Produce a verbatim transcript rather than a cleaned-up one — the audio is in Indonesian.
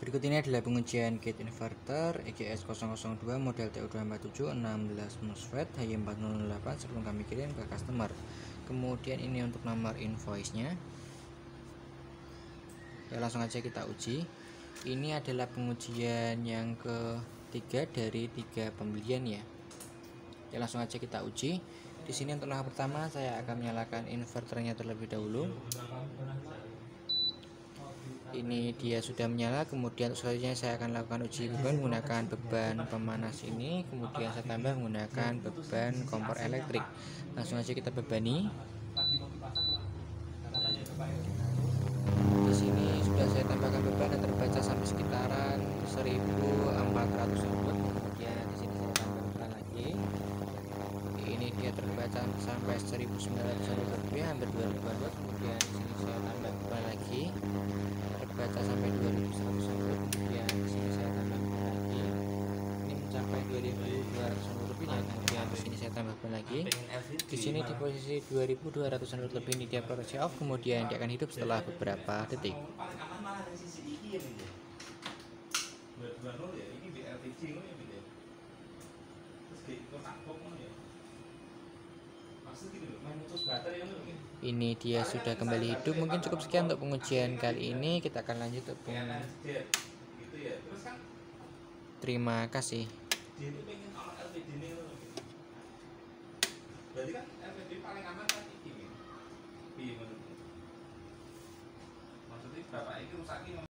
Berikut ini adalah pengujian gate inverter E G S nol nol dua model T U dua empat tujuh enam belas MOSFET H Y empat nol nol delapan sebelum kami kirim ke customer. Kemudian ini untuk nomor invoice-nya. Ya, langsung aja kita uji. Ini adalah pengujian yang ketiga dari tiga pembelian ya. Ya, langsung aja kita uji. Di sini untuk langkah pertama saya akan menyalakan inverternya terlebih dahulu. Ini dia sudah menyala. Kemudian selanjutnya saya akan lakukan uji beban menggunakan beban pemanas ini, kemudian saya tambah menggunakan beban kompor elektrik. Langsung aja kita bebani. Di sini sudah saya tambahkan beban dan terbaca sampai sekitaran seribu empat ratus volt. Kemudian di sini saya tambah beban lagi. Ini dia terbaca sampai seribu sembilan ratus volt lebih, hampir dua ribu watt. Kemudian di sini saya tambah beban lagi, terbaca sampai dua ribu seratus volt. Kemudian di sini saya tambah beban lagi, ini mencapai dua ribu dua ratus volt lebih. Dan kemudian di sini saya tambah beban lagi. Di sini di posisi dua ribu dua ratus volt lebih, ini dia progresi off. Kemudian dia akan hidup setelah beberapa detik. Ini dia sudah kembali hidup. Mungkin cukup sekian untuk pengujian kali ini. Kita akan lanjut untuk pengujian. Terima kasih. Berarti kan L P D paling aman kan ini. Maksudnya bapak ini rusak ini